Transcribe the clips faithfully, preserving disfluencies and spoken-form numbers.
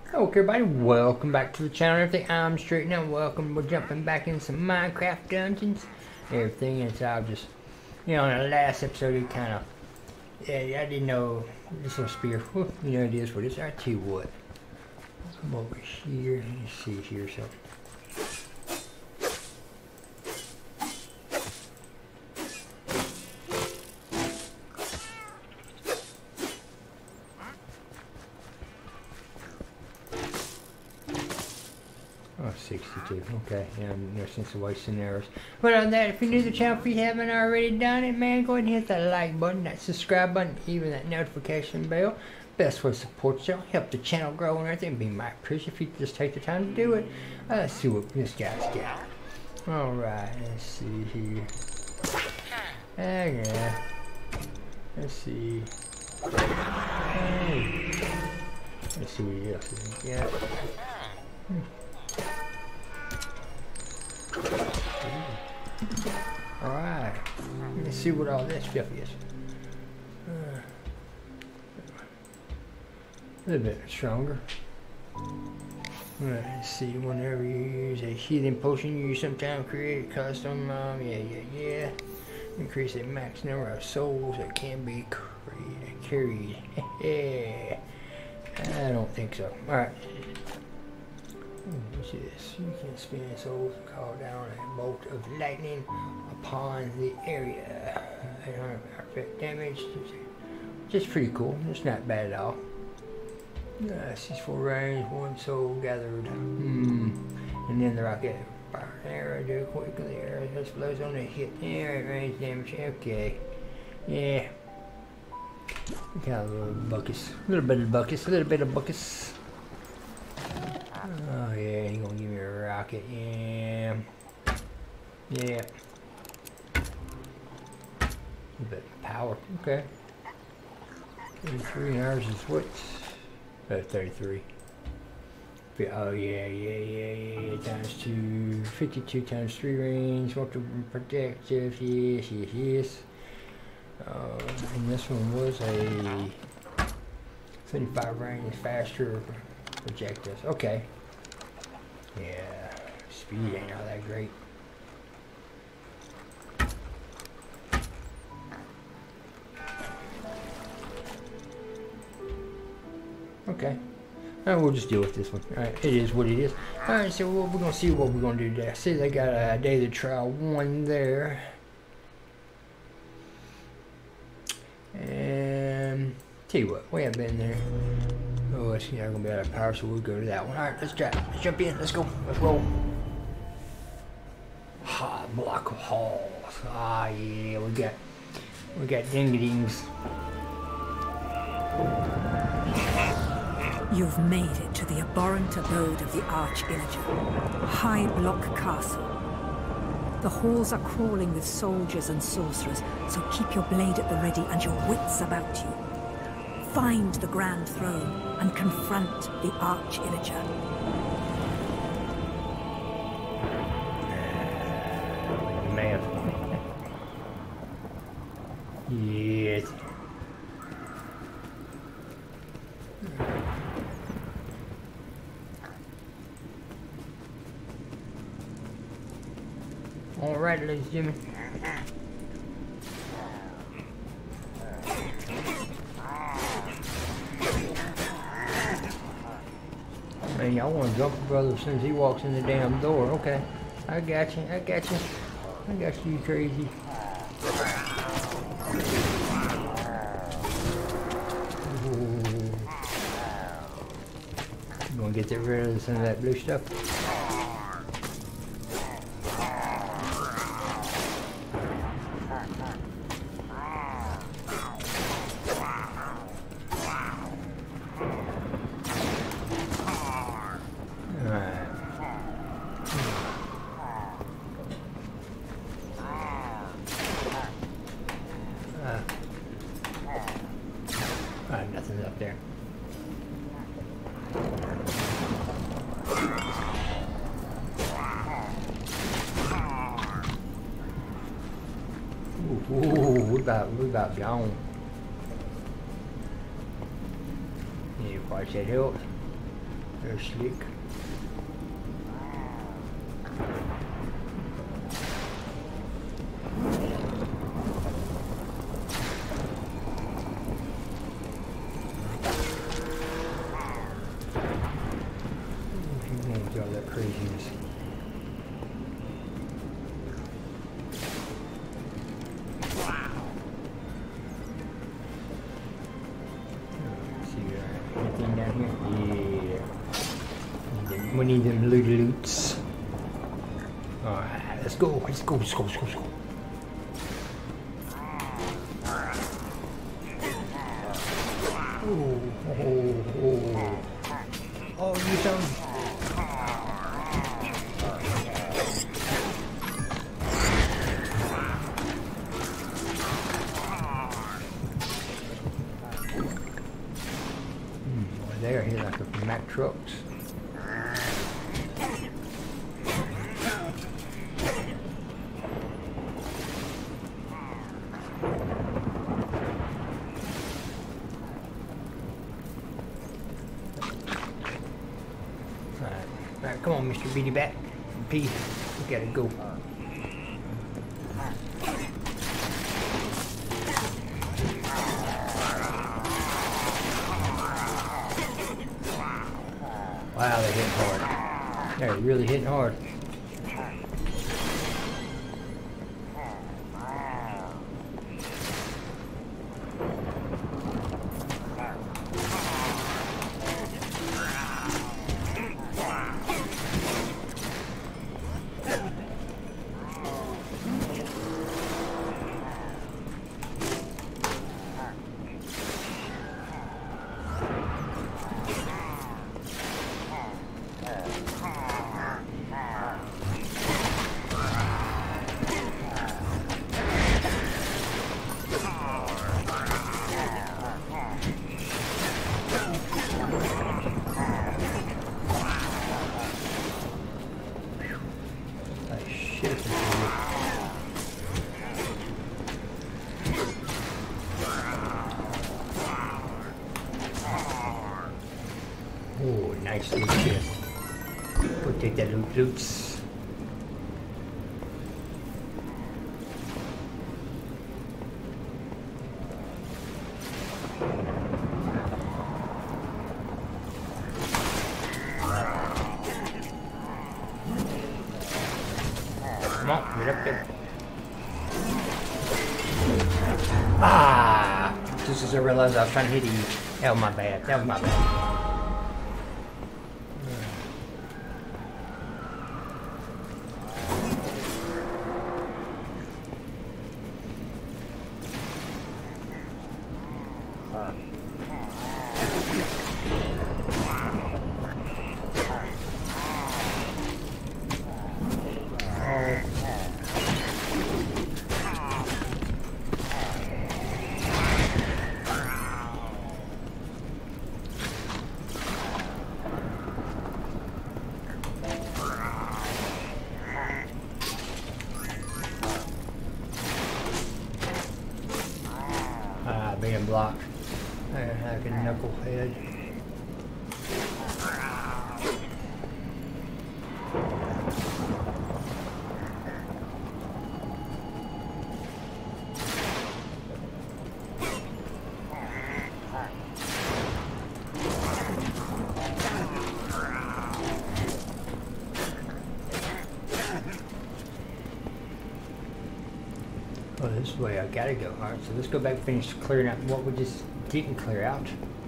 Okay, everybody, welcome back to the channel. Everything, I'm straight now. Welcome. We're jumping back in some Minecraft dungeons. Everything, and so I'll just, you know, in the last episode, it kind of, yeah, I didn't know this little spear. Whew, you know, it is what it is. I tell you what, come over here. Let's see here, so. Oh, sixty-two. Okay, yeah, no sense of wasting arrows. But on that, if you're new to the channel, if you haven't already done it, man, go ahead and hit that like button, that subscribe button, even that notification bell. Best way to support the channel, help the channel grow and everything. Be my appreciation if you just take the time to do it. Uh, let's see what this guy's got. Alright, let's see here. Ah, yeah. Let's see. Oh. Let's see what else is he got. Hmm. Alright, let's see what all this stuff is. Uh, a little bit stronger. Right, let's see, whenever you use a healing potion, you sometimes create a custom, um, yeah, yeah, yeah. Increase the max number of souls that can be carried. I don't think so. Alright. What's this? You can spin souls and call down a bolt of lightning upon the area. eight hundred effect damage. Just pretty cool. It's not bad at all. Uh, six four range, one soul gathered. Hmm. And then the rocket fire an arrow, do it quickly. Arrow explodes on the hit. Yeah, range damage. Okay. Yeah. Got a little buckets. A little bit of buckets. A little bit of buckets. Oh yeah, he gonna give me a rocket, yeah. Yeah. A bit of power, okay. thirty-three hours is what? Uh, thirty-three. Oh yeah, yeah, yeah, yeah, times two, fifty-two times three range, multiple protective, yes, yes, yes. Uh, and this one was a seventy-five range faster projectiles. Okay. Yeah, speed ain't all that great. Okay. Uh, we'll just deal with this one. Alright, it is what it is. Alright, so we're gonna see what we're gonna do today. I see they got a daily trial one there. And tell you what, we haven't been there. Oh, it's not gonna be out of power, so we'll go to that one. Alright, let's try. Let's jump in. Let's go. Let's roll. Ha, block halls. Ah, yeah, we got, we got ding-a-dings. You've made it to the abhorrent abode of the Arch-Illager, High Block Castle. The halls are crawling with soldiers and sorcerers, so keep your blade at the ready and your wits about you. Find the Grand Throne and confront the Arch-Illager. Man. Yes. All right, ladies and gentlemen. Man, y'all want to jump a brother as soon as he walks in the damn door. Okay, I got you. I got you. I got you, you crazy. Ooh. You gonna get rid of some of that blue stuff? Alright, nothing's up there. Ooh, ooh, we about we about gone. Yeah, watch that help. They're slick. All that craziness. Anything down here? Yeah. We need them loot loots. Alright, let's go. Let's go. Let's go. Let's go. Let's go. Oh, oh, oh. Oh, you sound. There, here like a Mack trucks. Alright, right, come on, Mister Beady Bat. P, we gotta go. Wow, they're hitting hard. They're really hitting hard. Oh, nice loot chest. Go take that loot loots. Come on, get up there. Ah! Just as I realized I was trying to hit you. That was my bad. That was my bad. Being blocked. There, like a knucklehead. Oh, this way I gotta go. Alright, so let's go back and finish clearing out what we just didn't clear out.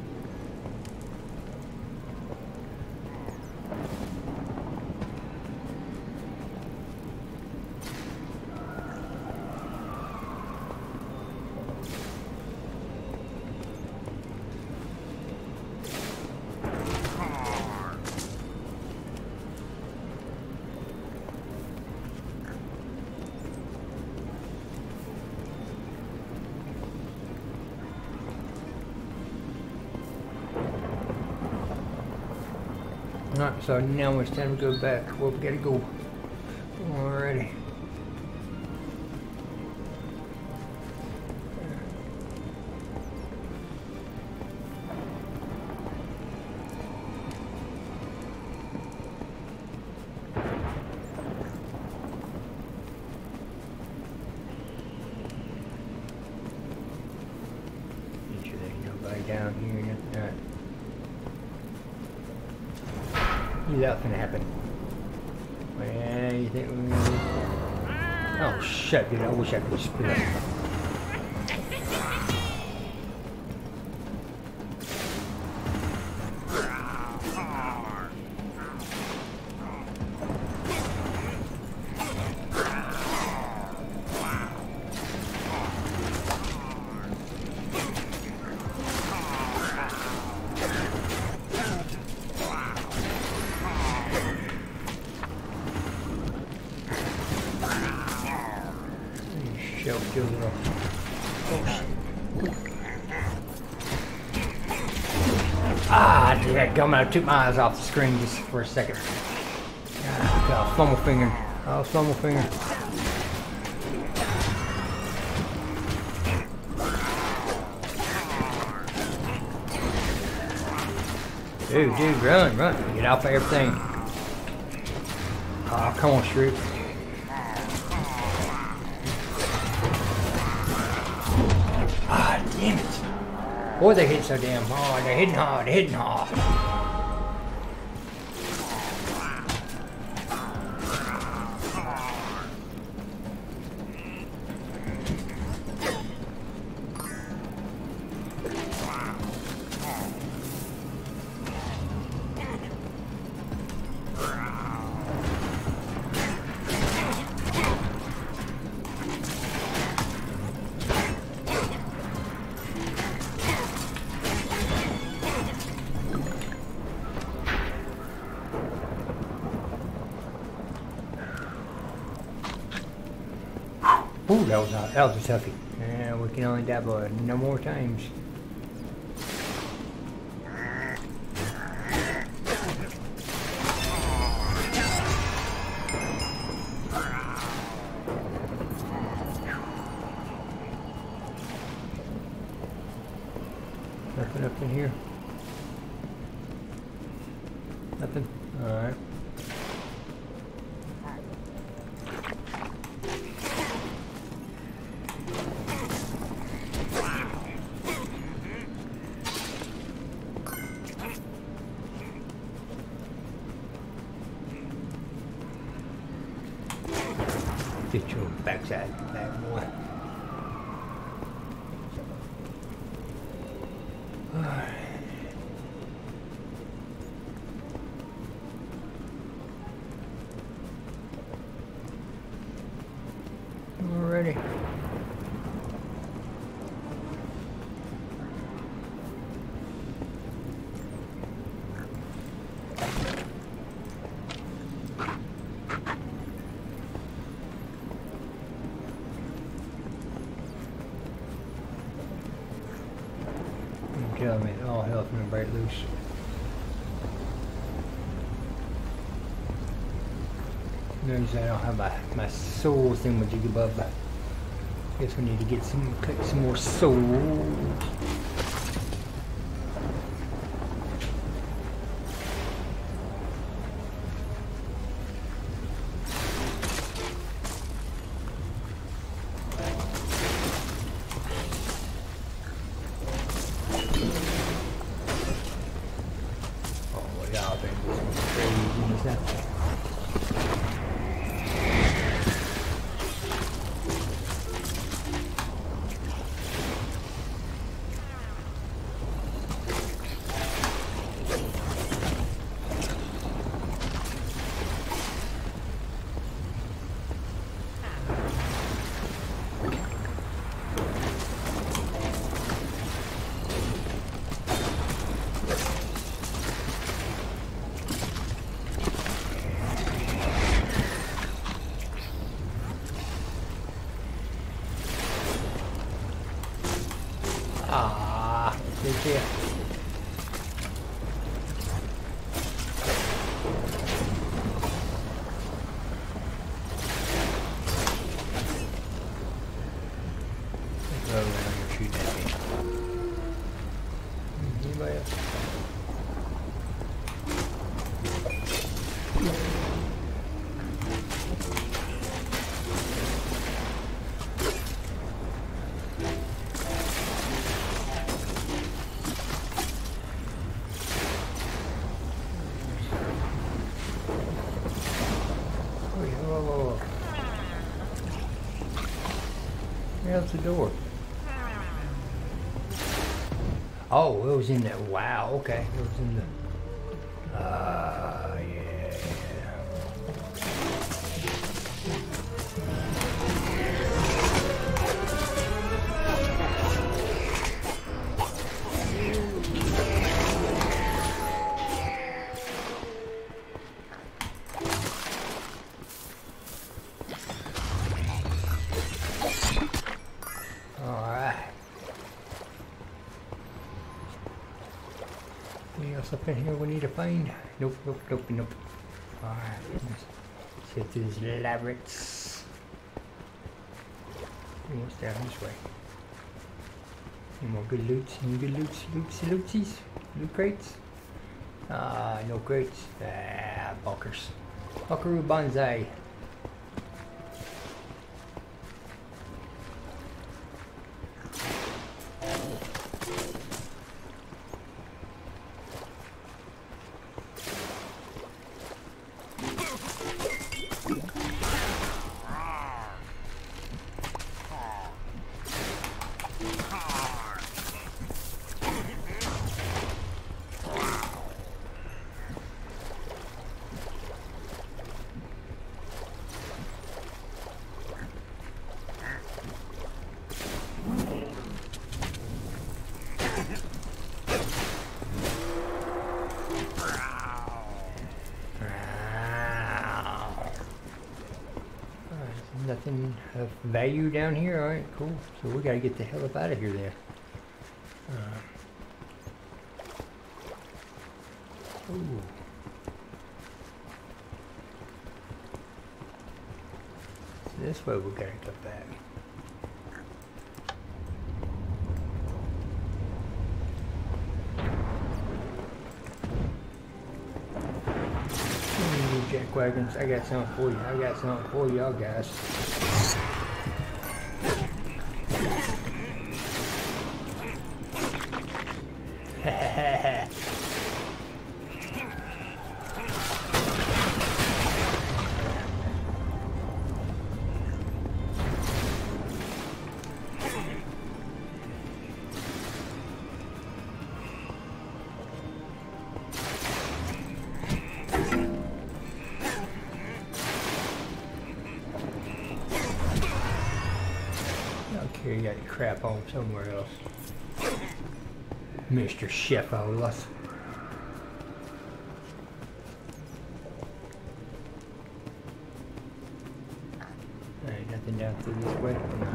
Alright, so now it's time to go back. Well, we gotta go. Alrighty. down here. Nothing. Knew that was gonna happen. Well, you think we're gonna do? Oh shit, dude! I wish I could spit up. Ah, dadgummit, I took my eyes off the screen just for a second. Ah, got a fumble finger. Oh, fumble finger. Dude, dude, run, run. Get off of everything. Oh, come on, Shrew. Ah, damn it. Boy, they hit so damn hard. They're hitting hard. They're hitting hard. Ooh, that was a, that was a toughie. Yeah, we can only die by no more times. Nothing up in here. Nothing. All right. Get your backside, bad boy. Alright. Alrighty. Tell me, all hell's gonna break loose. Notice I don't have my, my soul thingamajig above, but I guess we need to get some, collect some more souls. hell's the door? Oh, it was in there. Wow, okay. It was in the... Uh, yeah. Up in here we need to find. Nope, nope, nope, nope. Alright, let's get through these labyrinths. What's down this way? Any more good loots? Any good loots? Loots, lootsies? Loot crates? Ah, no crates. Ah, bunkers. Buckaroo Banzai. Nothing of value down here. Alright, cool. So we gotta get the hell up out of here then. Uh, ooh. So this way we gotta go back. Jack wagons, I got something for you. I got something for y'all guys. Here you got your crap on somewhere else. Mister Chef Olaf. Ain't nothing down through this way. No.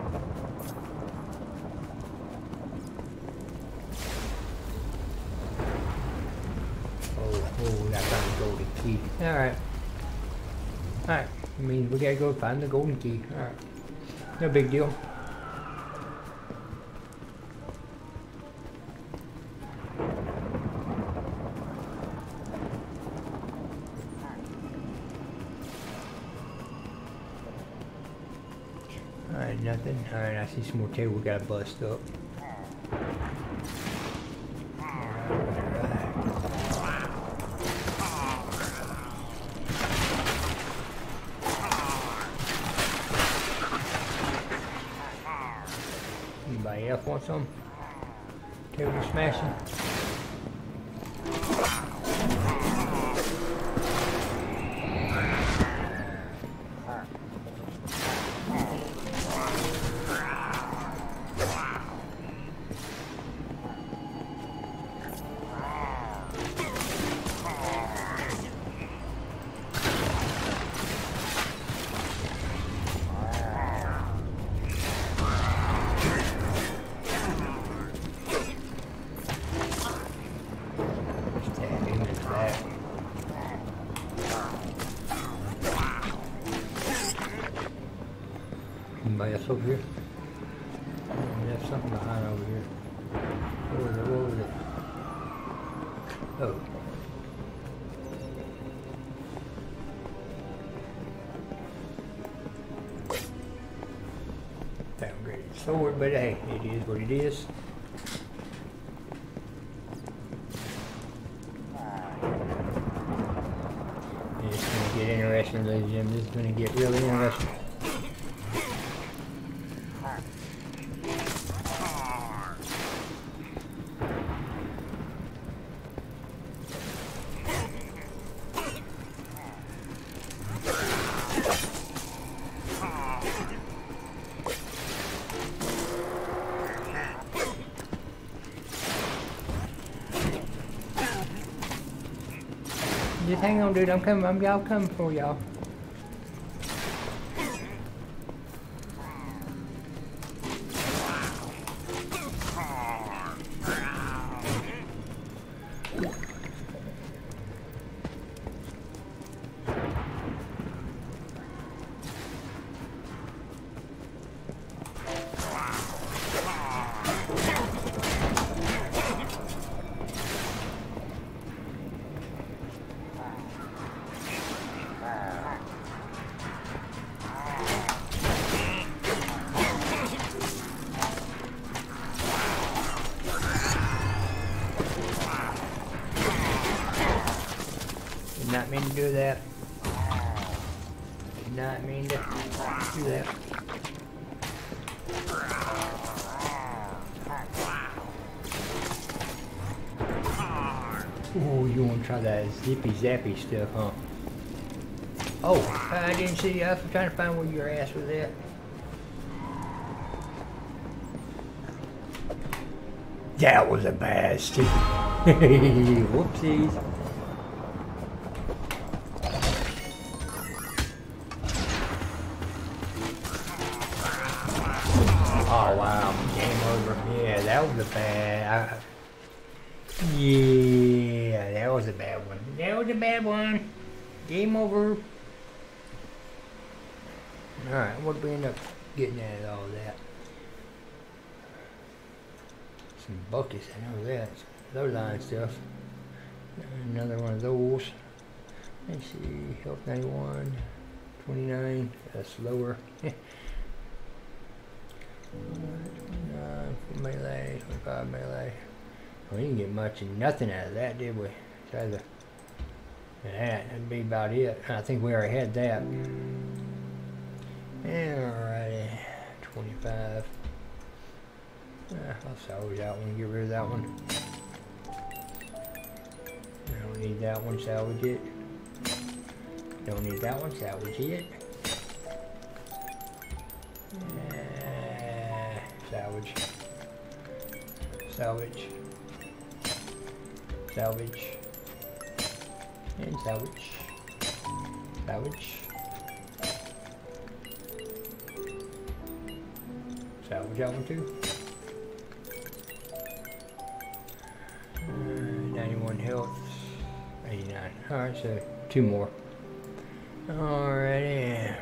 Oh, oh, I found the golden key. Alright. Alright. I mean, we gotta go find the golden key. Alright. No big deal. Alright, nothing. Alright, I see some more table we gotta bust up. Anybody else want some? Table smashing? Anybody else over here? Oh, there's something behind over here. What was it? What was it? Oh. Downgraded sword, but hey, it is what it is. It's gonna get interesting, ladies and gentlemen. This is gonna get really interesting. Just hang on, dude. I'm coming. I'm y'all coming for y'all. Did not mean to do that. Did not mean to do that. Ooh, you want to try that zippy zappy stuff, huh? Oh, I didn't see you. I was trying to find where your ass was at. That was a bad stick. Whoopsies. Oh wow, game over. Yeah, that was a bad. I, yeah, that was a bad one. That was a bad one. Game over. Alright, what did we end up getting out of all that? Some buckets, I know that. Those line stuff. Another one of those. Let's see, health ninety-one, twenty-nine, that's lower. twenty-nine for melee, twenty-five melee. We didn't get much of nothing out of that, did we? So the, that, that'd be about it. I think we already had that. Alrighty, twenty-five. Uh, I'll salvage that one, get rid of that one. I don't need that one, salvage it. Don't need that one, salvage it. Uh, salvage. Salvage. Salvage. And salvage. Salvage. Salvage that one too. Uh, ninety-one health. eighty-nine. Alright, so two more. Alrighty.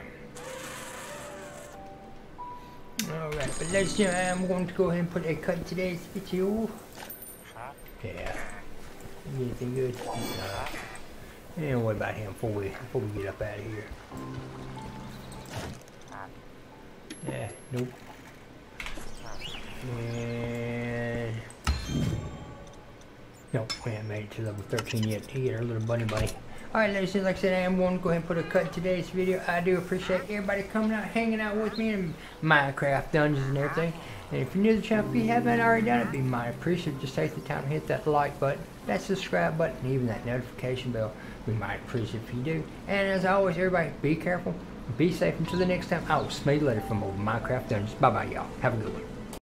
Alright, but let's uh, I'm going to go ahead and put a cut in today's video. Yeah. Anything good? No. And what about him before we before we get up out of here? Yeah, nope. And nope, we haven't made it to level thirteen yet. He get our little bunny bunny. Alright, ladies, like I said, I am going to go ahead and put a cut in today's video. I do appreciate everybody coming out, hanging out with me in Minecraft dungeons and everything. And if you're new to the channel, if you haven't already done it, be mighty appreciative. Just take the time to hit that like button, that subscribe button, and even that notification bell. Be mighty appreciative if you do. And as always, everybody, be careful, be safe. Until the next time, I will smell you later from old Minecraft Dungeons. Bye-bye, y'all. Have a good one.